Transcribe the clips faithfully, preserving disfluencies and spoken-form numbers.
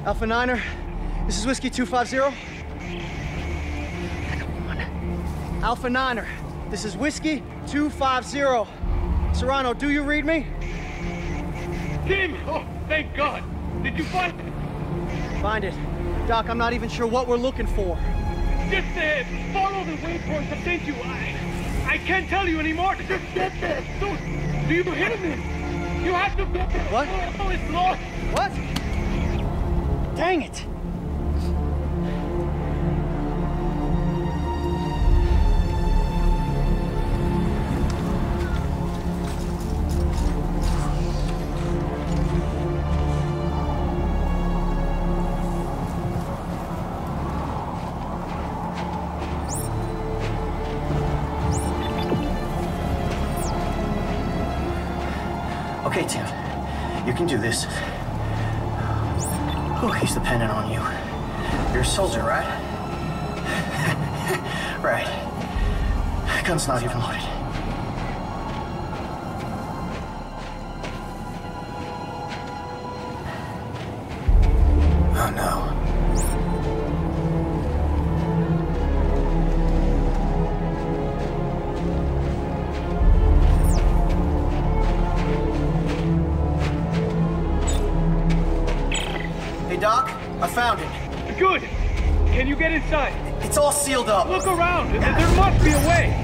Alpha Niner, this is Whiskey two five zero. Come on. Alpha Niner, this is Whiskey two five zero. Serrano, do you read me? Tim! Oh, thank God! Did you find it? Find it. Doc, I'm not even sure what we're looking for. Just uh, follow the waypoint I sent you. I, I can't tell you anymore. Just get there. Dude, do you hear me? You have to get there. What? Oh, it's lost. What? Dang it! Okay, Tim. You can do this. Oh, he's dependent on you. You're a soldier, right? Right. Gun's not even loaded. Oh, no. Doc, I found it. Good. Can you get inside? It's all sealed up. Look around. There must be a way.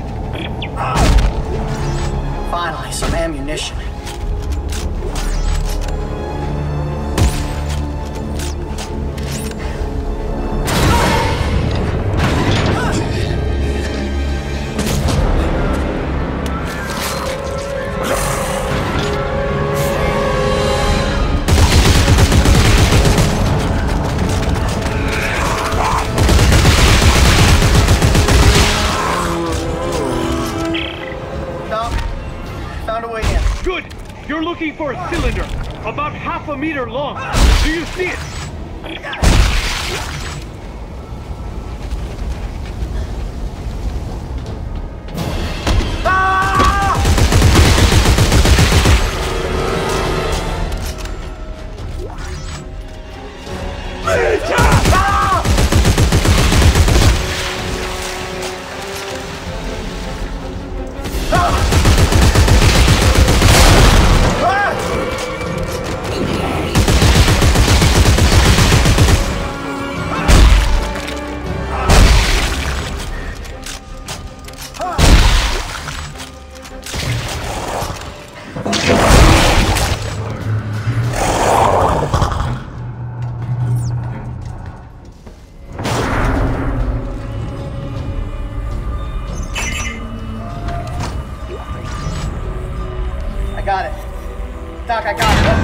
Finally, some ammunition. You're looking for a cylinder, about half a meter long. Do you see it? Got it. Doc, I got it.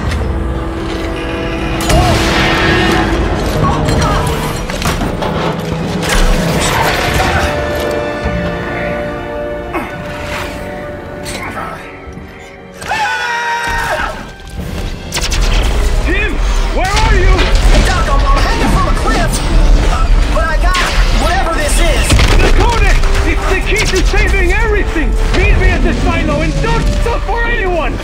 Tim, where are you? Hey, Doc, I'm, I'm hanging from a cliff. Uh, but I got whatever this is. The codex! It's the key to saving everything! Meet me at the silo and don't stop for anyone!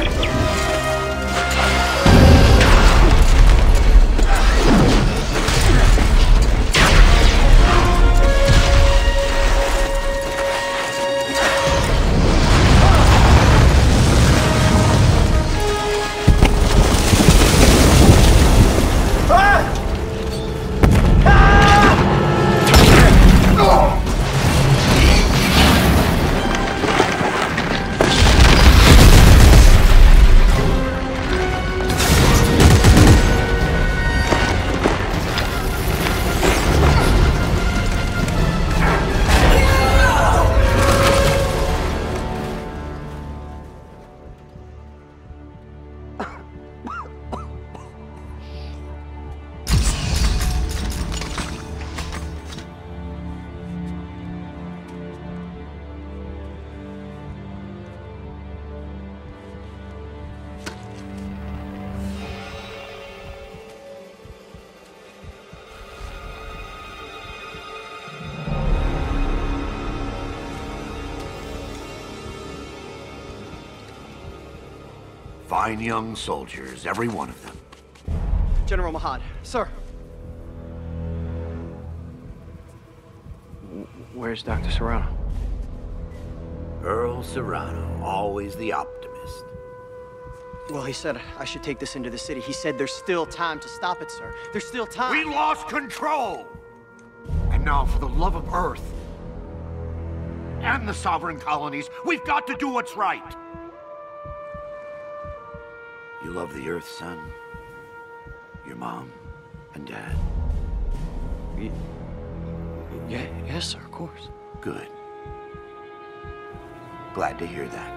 Fine young soldiers, every one of them. General Mahad, sir. Where's Doctor Serrano? Earl Serrano, always the optimist. Well, he said I should take this into the city. He said there's still time to stop it, sir. There's still time. We lost control! And now, for the love of Earth and the sovereign colonies, we've got to do what's right. You love the Earth, son? Your mom and dad? Y yeah, yes, sir, of course. Good. Glad to hear that.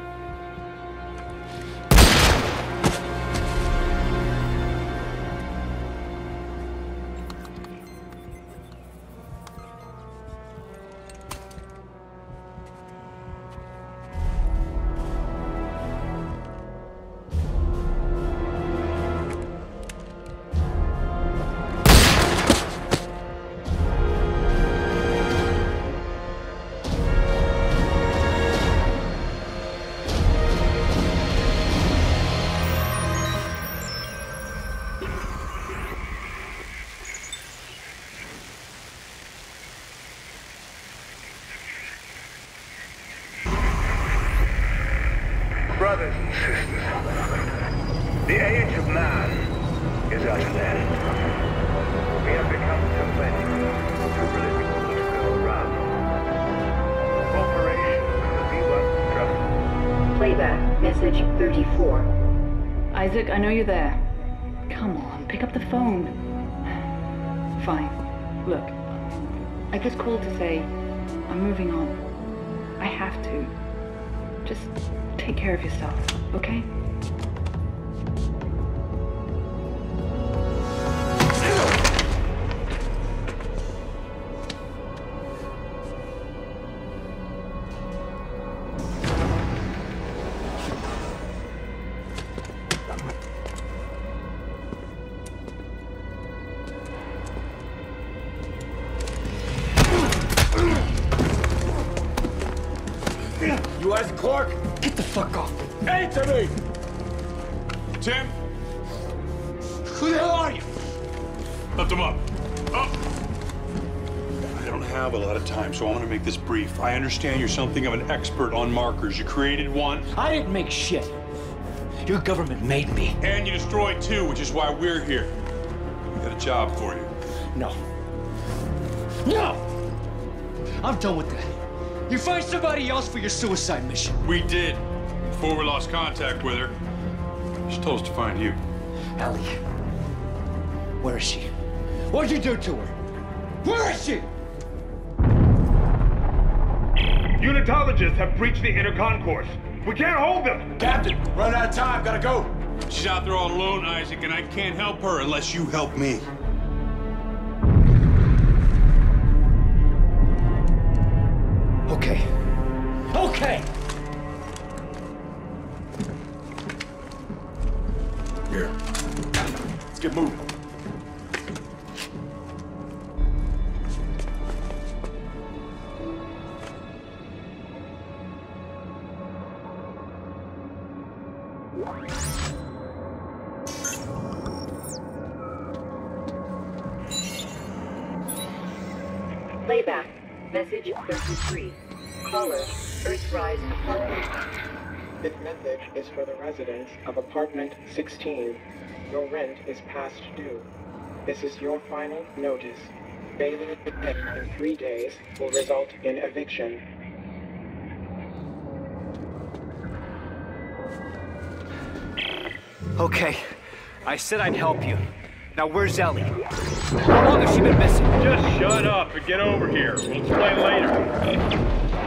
Brothers and sisters, the age of man is at an end. We have become too many, too political to go around. Cooperation will be what trust. Playback, message thirty-four. Isaac, I know you're there. Come on, pick up the phone. Fine. Look, I just called to say I'm moving on. I have to. Just take care of yourself, okay? You Isaac Clarke? Get the fuck off. Answer me! Tim? Who the hell are you? Lift him up. Up! I don't have a lot of time, so I want to make this brief. I understand you're something of an expert on markers. You created one. I didn't make shit. Your government made me. And you destroyed two, which is why we're here. We got a job for you. No. No! I'm done with that. You find somebody else for your suicide mission. We did. Before we lost contact with her, she told us to find you. Ellie. Where is she? What'd you do to her? Where is she? Unitologists have breached the inner concourse. We can't hold them! Captain, run out of time. Gotta go. She's out there all alone, Isaac, and I can't help her unless you help me. Okay. Okay! Here. Let's get moving. Playback, message thirty-three. Caller, Earthrise apartment. This message is for the residents of apartment sixteen. Your rent is past due. This is your final notice. Failing to pay in three days will result in eviction. Okay. I said I'd help you. Now where's Ellie? How long has she been missing? Just shut up and get over here. We'll explain later.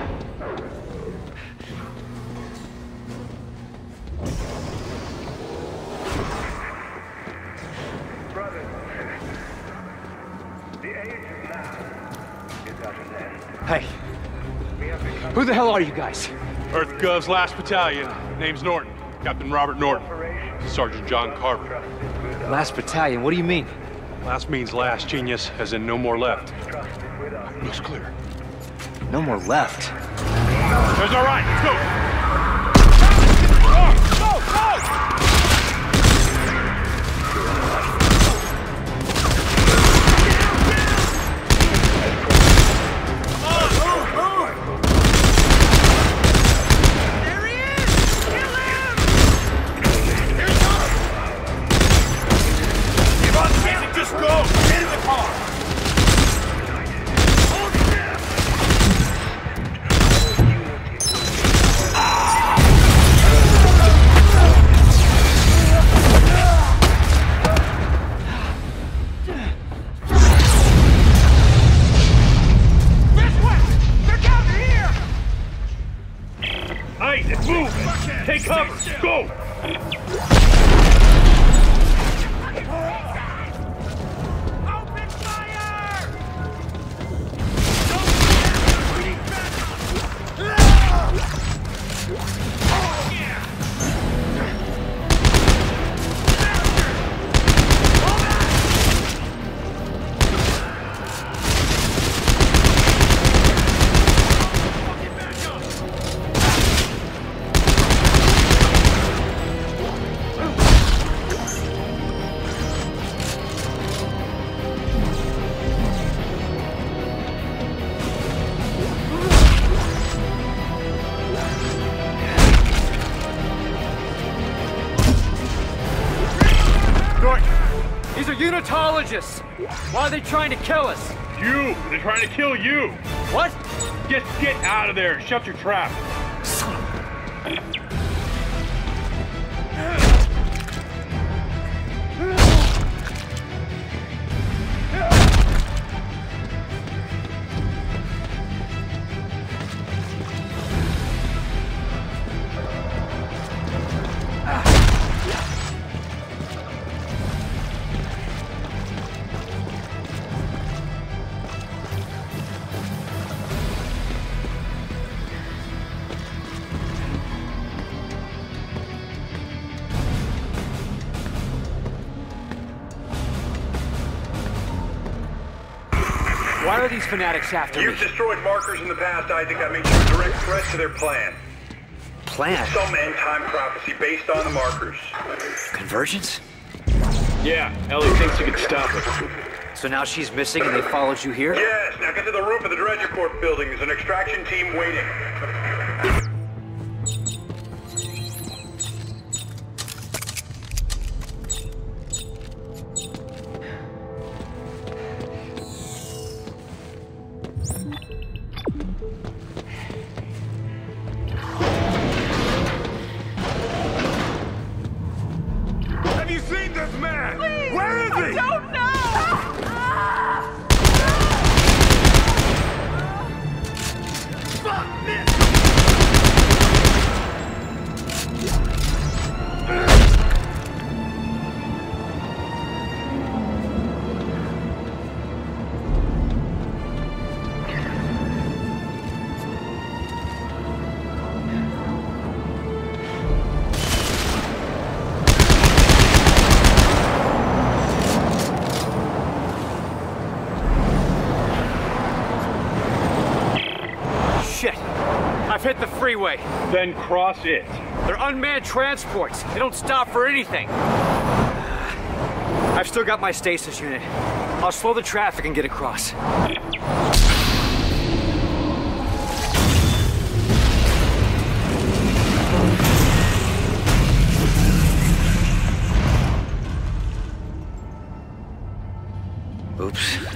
Hey, who the hell are you guys? Earth Gov's last battalion. Name's Norton. Captain Robert Norton. Sergeant John Carver. Last battalion, what do you mean? Last means last, genius, as in no more left. Looks clear. No more left. There's all right. Let's go. Go, go! cover! Go! Open fire! These are unitologists! Why are they trying to kill us? You! They're trying to kill you! What? Get get out of there and shut your trap! Why are these fanatics after You've me? destroyed markers in the past, Isaac. That makes you a direct threat to their plan. Plan? Some end-time prophecy based on the markers. Convergence? Yeah, Ellie thinks you can stop it. So now she's missing and they followed you here? Yes, now get to the roof of the Dredger Corp building. There's an extraction team waiting. Have you seen this man? Please, Where is I he? don't know! Fuck this! Shit! I've hit the freeway. Then cross it. They're unmanned transports. They don't stop for anything. I've still got my stasis unit. I'll slow the traffic and get across. Oops.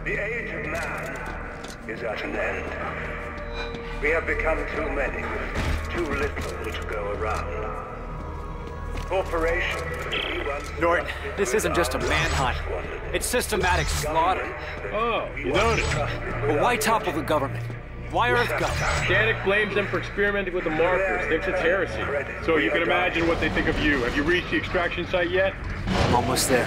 The age of man is at an end. We have become too many, with too little to go around. Corporations. Norton, this isn't just a manhunt. It's systematic slaughter. Oh, you noticed. But why topple the government? Why Earth go? Danik blames them for experimenting with the markers, thinks it's heresy. So you can imagine what they think of you. Have you reached the extraction site yet? I'm almost there.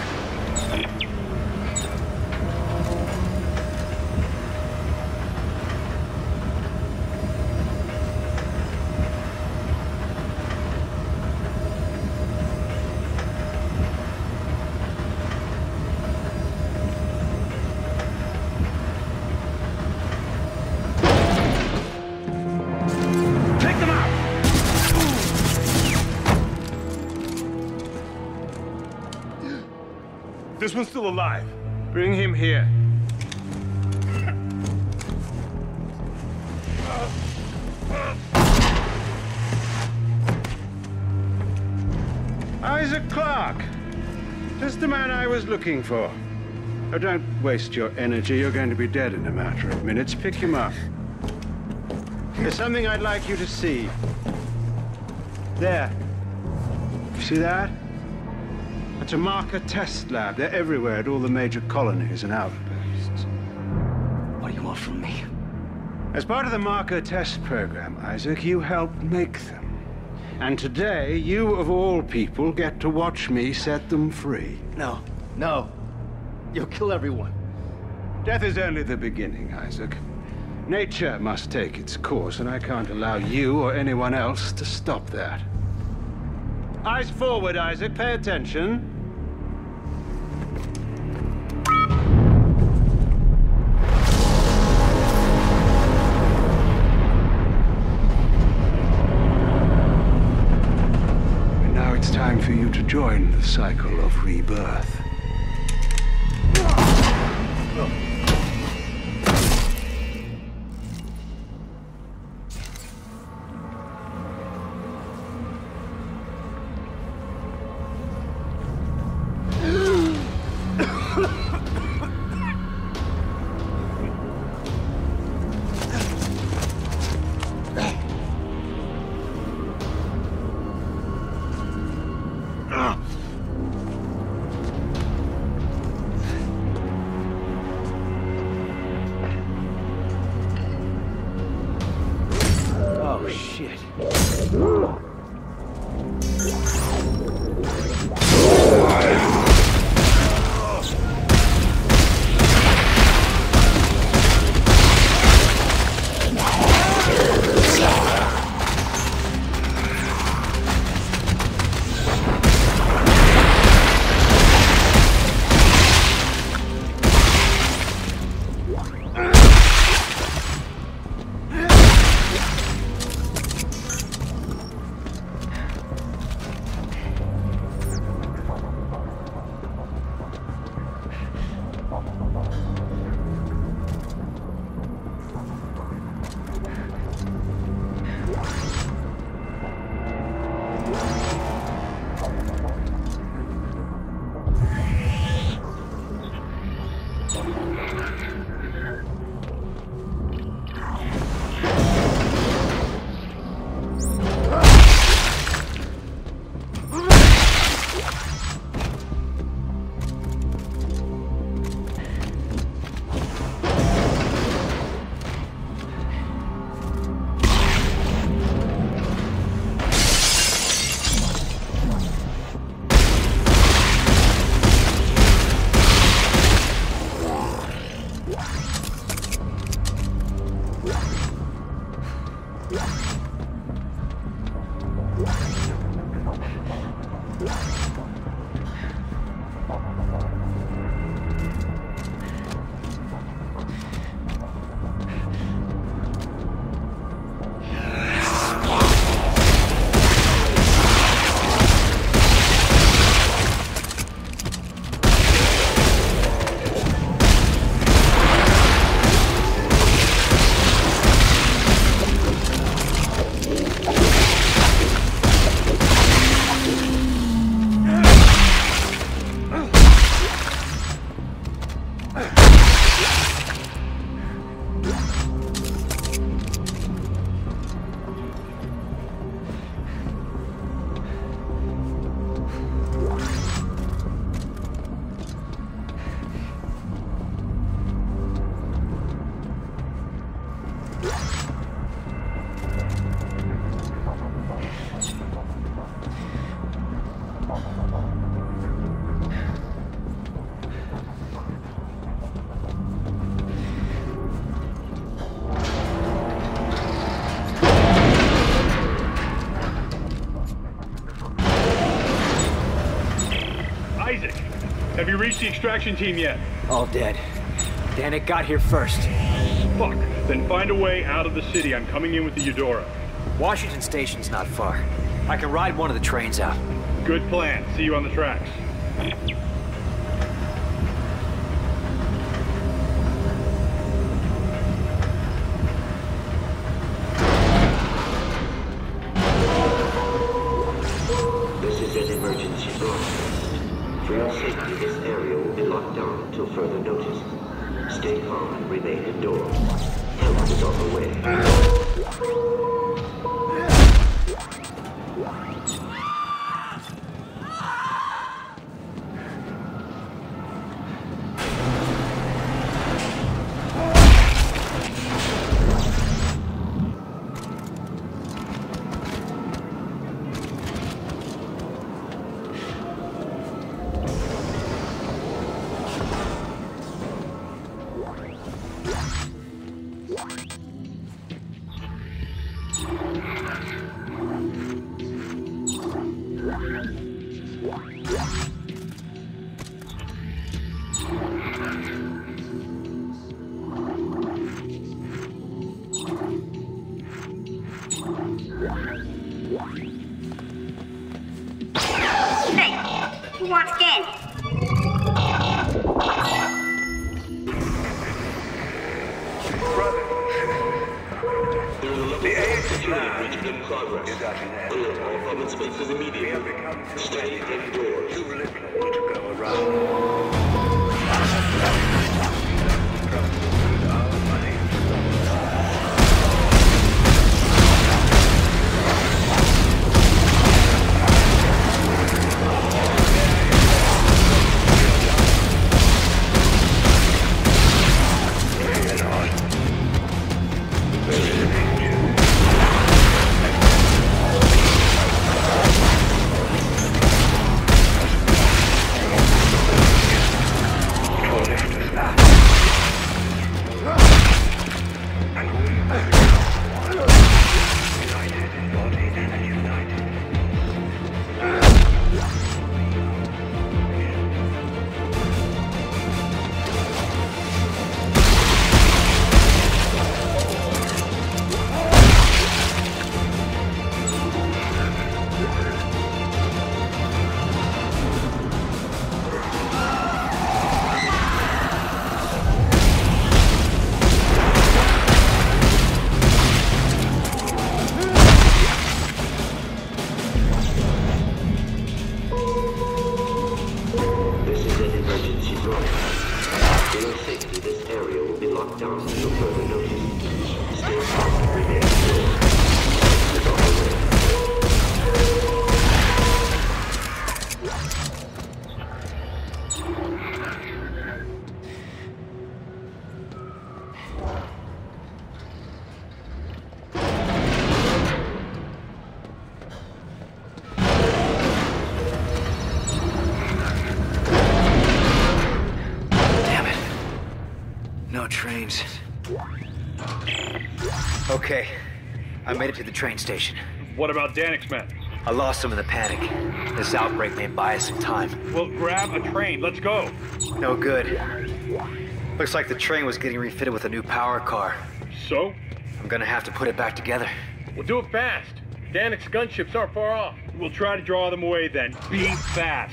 This one's still alive. Bring him here. Isaac Clarke. Just the man I was looking for. Oh, don't waste your energy. You're going to be dead in a matter of minutes. Pick him up. There's something I'd like you to see. There. You see that? It's a marker test lab. They're everywhere at all the major colonies and outposts. What do you want from me? As part of the marker test program, Isaac, you helped make them. And today, you of all people get to watch me set them free. No, no. You'll kill everyone. Death is only the beginning, Isaac. Nature must take its course, and I can't allow you or anyone else to stop that. Eyes forward, Isaac. Pay attention. And now it's time for you to join the cycle of rebirth. Oh, shit. reached the extraction team yet? All dead. Danik got here first. Fuck. Then find a way out of the city. I'm coming in with the Eudora. Washington Station's not far. I can ride one of the trains out. Good plan. See you on the tracks. This is an emergency broadcast. For your safety, this area will be locked down until further notice. Stay calm and remain indoors. Help is on the way. Who wants Danik? The age of man in progress is at an end. Alert all commencements immediately. Stay indoors. Too little to go around. Trains. Okay, I made it to the train station. What about Danik's men? I lost them in the panic. This outbreak may buy us some time. Well, grab a train. Let's go. No good. Looks like the train was getting refitted with a new power car. So? I'm gonna have to put it back together. We'll do it fast. Danik's gunships aren't far off. We'll try to draw them away then. Be fast.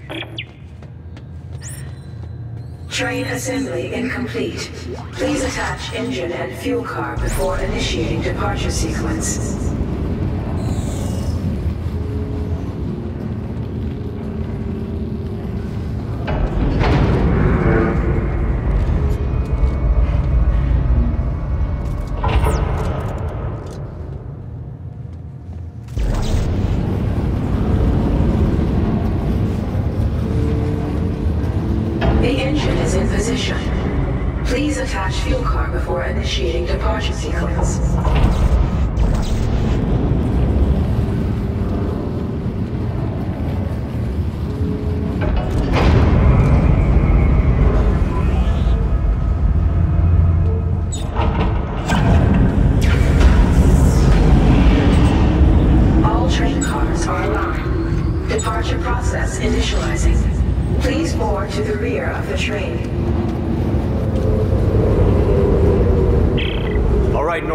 Train assembly incomplete. Please attach engine and fuel car before initiating departure sequence. Please attach fuel car before initiating departure sequence. All train cars are aligned. Departure process initializing. Please board to the rear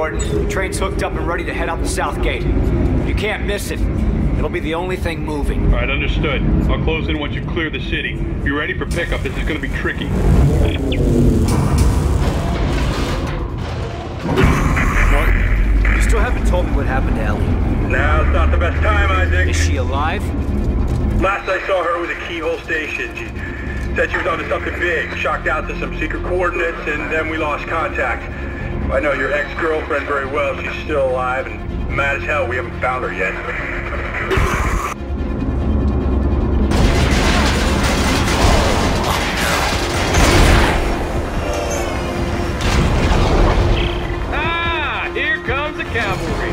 Gordon. The train's hooked up and ready to head out the south gate. You can't miss it. It'll be the only thing moving. All right, understood. I'll close in once you clear the city. Be ready for pickup. This is gonna be tricky. What? You still haven't told me what happened to Ellie. Now's not the best time, Isaac. Is she alive? Last I saw her was at Keyhole Station. She said she was onto something big, shocked out to some secret coordinates, and then we lost contact. I know your ex-girlfriend very well. She's still alive and mad as hell we haven't found her yet. Ah, here comes the cavalry.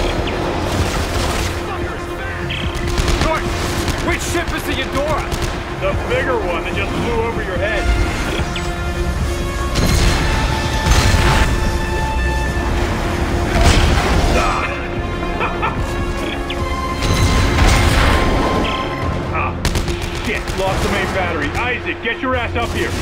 Gordon, which ship is the Eudora? The bigger one that just flew over your head. Ah, shit, lost the main battery. Isaac, get your ass up here.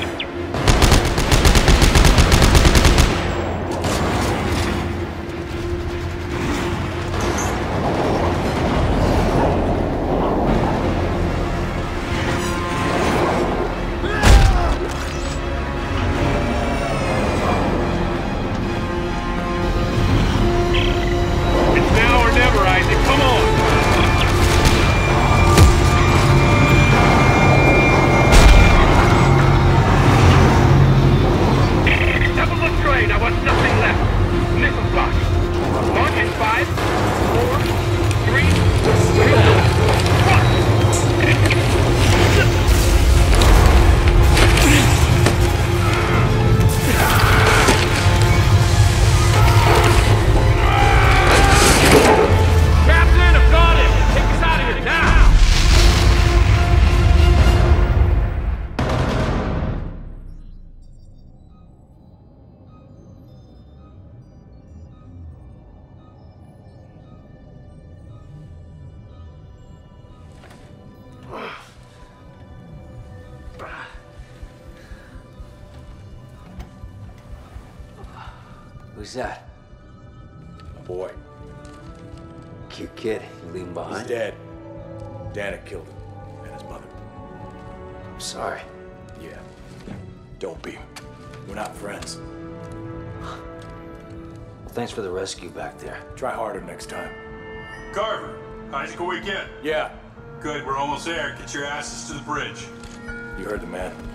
Who's that? A boy. Cute kid. You leave him behind? He's dead. Danik killed him. And his mother. I'm sorry. Yeah. Don't be. We're not friends. Well, thanks for the rescue back there. Try harder next time. Carver, Isaac, a weekend. Yeah. Good, we're almost there. Get your asses to the bridge. You heard the man.